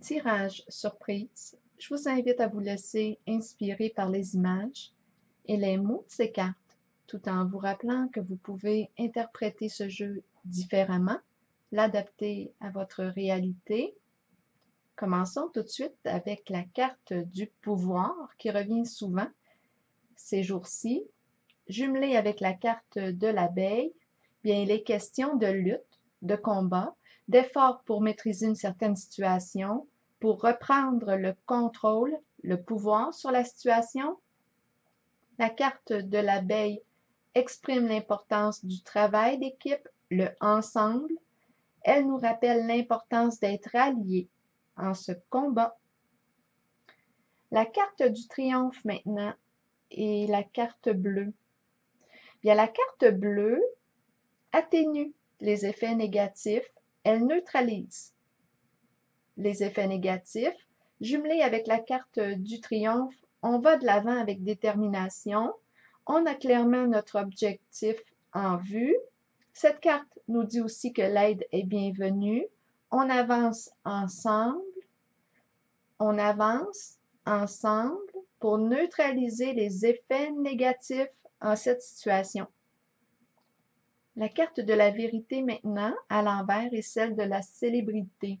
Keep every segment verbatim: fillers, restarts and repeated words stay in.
Tirage surprise. Je vous invite à vous laisser inspirer par les images et les mots de ces cartes, tout en vous rappelant que vous pouvez interpréter ce jeu différemment, l'adapter à votre réalité. Commençons tout de suite avec la carte du pouvoir qui revient souvent ces jours-ci. Jumelée avec la carte de l'abeille, bien il est question de lutte, de combat, d'effort pour maîtriser une certaine situation, pour reprendre le contrôle, le pouvoir sur la situation. La carte de l'abeille exprime l'importance du travail d'équipe, le ensemble. Elle nous rappelle l'importance d'être alliés en ce combat. La carte du triomphe maintenant est la carte bleue. Bien, la carte bleue atténue les effets négatifs, elle neutralise les effets négatifs. Jumelée avec la carte du triomphe, on va de l'avant avec détermination. On a clairement notre objectif en vue. Cette carte nous dit aussi que l'aide est bienvenue. On avance ensemble. On avance ensemble pour neutraliser les effets négatifs en cette situation. La carte de la vérité maintenant, à l'envers, est celle de la célébrité.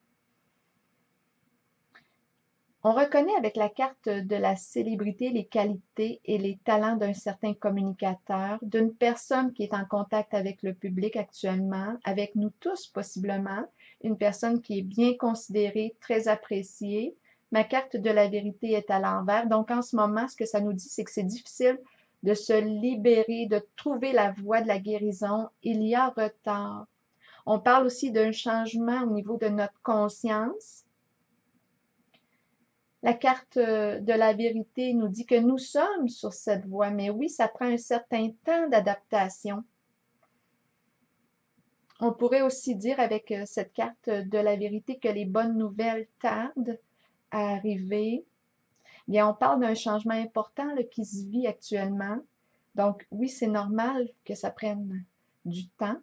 On reconnaît avec la carte de la célébrité les qualités et les talents d'un certain communicateur, d'une personne qui est en contact avec le public actuellement, avec nous tous possiblement, une personne qui est bien considérée, très appréciée. Ma carte de la vérité est à l'envers. Donc en ce moment, ce que ça nous dit, c'est que c'est difficile de se libérer, de trouver la voie de la guérison. Il y a retard. On parle aussi d'un changement au niveau de notre conscience. La carte de la vérité nous dit que nous sommes sur cette voie, mais oui, ça prend un certain temps d'adaptation. On pourrait aussi dire avec cette carte de la vérité que les bonnes nouvelles tardent à arriver. Bien, on parle d'un changement important là, qui se vit actuellement. Donc, oui, c'est normal que ça prenne du temps.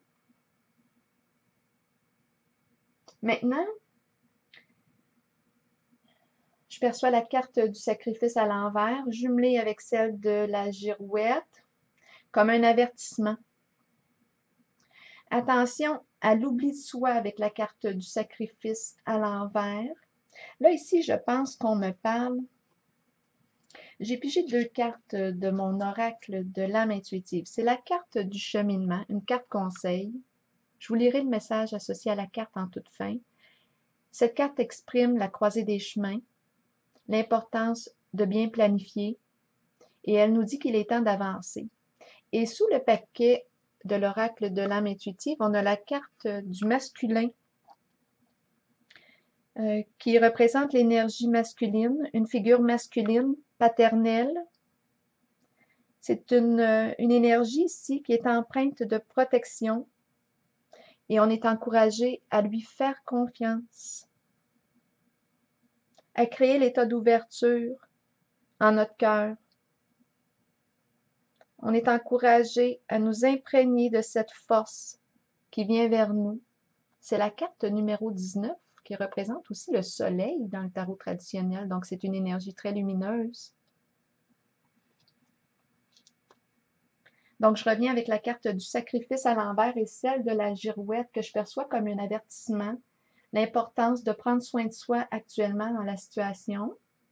Maintenant, je perçois la carte du sacrifice à l'envers, jumelée avec celle de la girouette, comme un avertissement. Attention à l'oubli de soi avec la carte du sacrifice à l'envers. Là, ici, je pense qu'on me parle. J'ai pigé deux cartes de mon oracle de l'âme intuitive. C'est la carte du cheminement, une carte conseil. Je vous lirai le message associé à la carte en toute fin. Cette carte exprime la croisée des chemins, l'importance de bien planifier, et elle nous dit qu'il est temps d'avancer. Et sous le paquet de l'oracle de l'âme intuitive, on a la carte du masculin euh, qui représente l'énergie masculine, une figure masculine paternelle. C'est une, une énergie ici qui est empreinte de protection et on est encouragé à lui faire confiance, à créer l'état d'ouverture en notre cœur. On est encouragé à nous imprégner de cette force qui vient vers nous. C'est la carte numéro dix-neuf qui représente aussi le soleil dans le tarot traditionnel. Donc, c'est une énergie très lumineuse. Donc, je reviens avec la carte du sacrifice à l'envers et celle de la girouette que je perçois comme un avertissement. L'importance de prendre soin de soi actuellement dans la situation.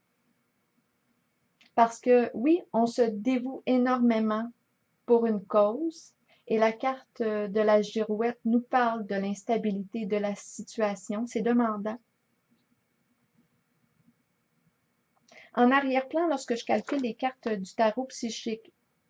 Parce que, oui, on se dévoue énormément pour une cause. Et la carte de la girouette nous parle de l'instabilité de la situation. C'est demandant. En arrière-plan, lorsque je calcule les cartes du tarot psychique,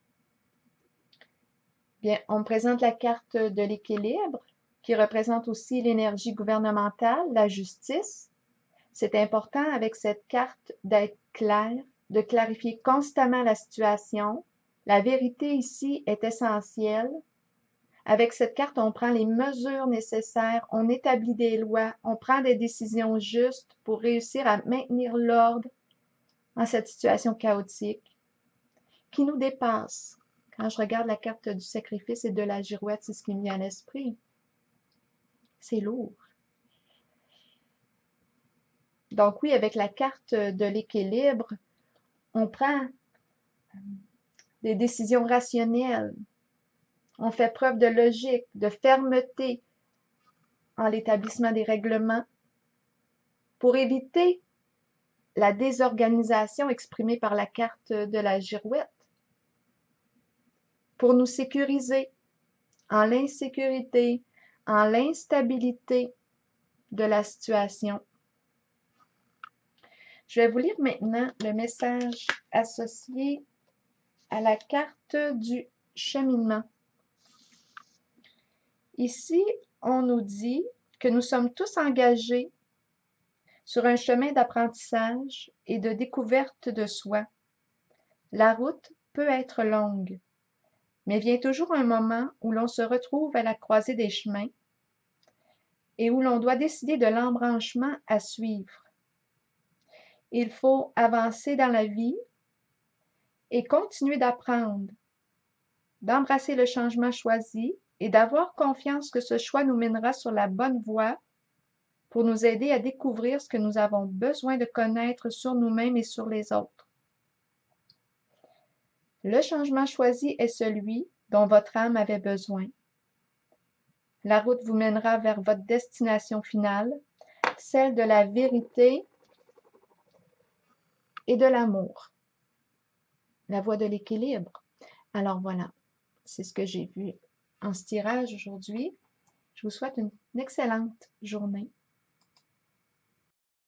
bien, on me présente la carte de l'équilibre, qui représente aussi l'énergie gouvernementale, la justice. C'est important avec cette carte d'être clair, de clarifier constamment la situation. La vérité ici est essentielle. Avec cette carte, on prend les mesures nécessaires, on établit des lois, on prend des décisions justes pour réussir à maintenir l'ordre dans cette situation chaotique qui nous dépasse. Quand je regarde la carte du sacrifice et de la girouette, c'est ce qui me vient à l'esprit. C'est lourd. Donc oui, avec la carte de l'équilibre, on prend des décisions rationnelles, on fait preuve de logique, de fermeté en l'établissement des règlements pour éviter la désorganisation exprimée par la carte de la girouette, pour nous sécuriser en l'insécurité, en l'instabilité de la situation. Je vais vous lire maintenant le message associé à la carte du cheminement. Ici, on nous dit que nous sommes tous engagés sur un chemin d'apprentissage et de découverte de soi. La route peut être longue, mais vient toujours un moment où l'on se retrouve à la croisée des chemins et où l'on doit décider de l'embranchement à suivre. Il faut avancer dans la vie et continuer d'apprendre, d'embrasser le changement choisi et d'avoir confiance que ce choix nous mènera sur la bonne voie pour nous aider à découvrir ce que nous avons besoin de connaître sur nous-mêmes et sur les autres. Le changement choisi est celui dont votre âme avait besoin. La route vous mènera vers votre destination finale, celle de la vérité et de l'amour. La voie de l'équilibre. Alors voilà, c'est ce que j'ai vu en ce tirage aujourd'hui. Je vous souhaite une excellente journée.